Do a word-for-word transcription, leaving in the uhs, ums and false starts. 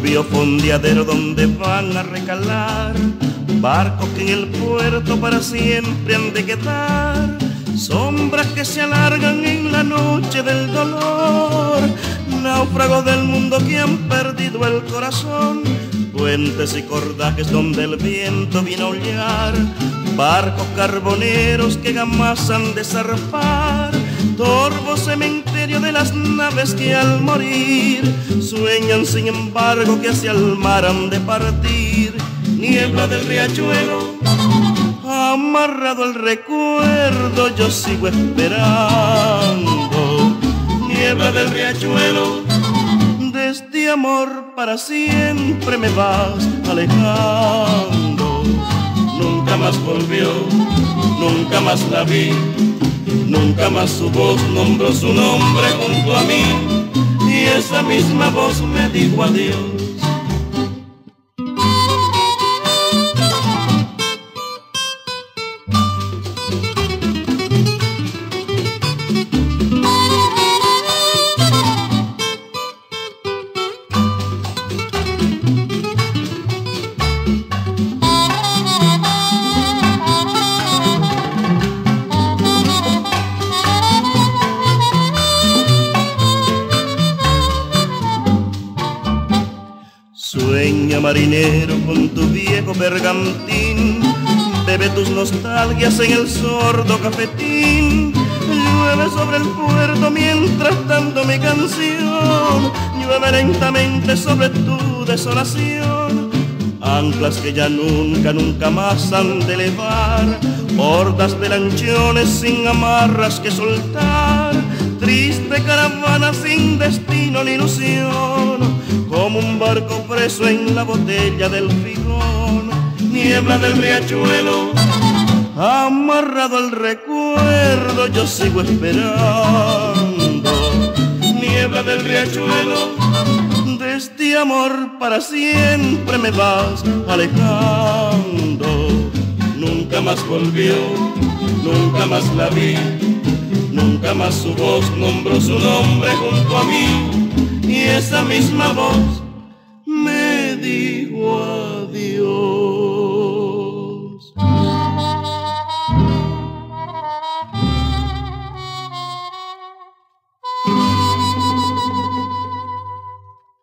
turbio fondeadero donde van a recalar barcos que en el puerto para siempre han de quedar, sombras que se alargan en la noche del dolor, náufragos del mundo que han perdido el corazón, puentes y cordajes donde el viento viene a aullar, barcos carboneros que jamás han de zarpar, torvo cementerio de las naves que al morir sueñan sin embargo que hacia el mar han de partir. Niebla del riachuelo, amarrado al recuerdo yo sigo esperando. Niebla del riachuelo, de este amor para siempre me vas alejando. Nunca más volvió, nunca más la vi, nunca más su voz nombró su nombre junto a mí, y esa misma voz me dijo adiós. Sueña marinero con tu viejo bergantín, bebe tus nostalgias en el sordo cafetín, llueve sobre el puerto mientras tanto mi canción, llueve lentamente sobre tu desolación, anclas que ya nunca, nunca más han de elevar, hordas de lanchones sin amarras que soltar, triste caravana sin destino ni ilusión, como un barco preso en la botella del figón. Niebla del riachuelo, amarrado al recuerdo yo sigo esperando. Niebla del riachuelo, de este amor para siempre me vas alejando. Nunca más volvió, nunca más la vi, nunca más su voz nombró su nombre junto a mí, y esa misma voz me dijo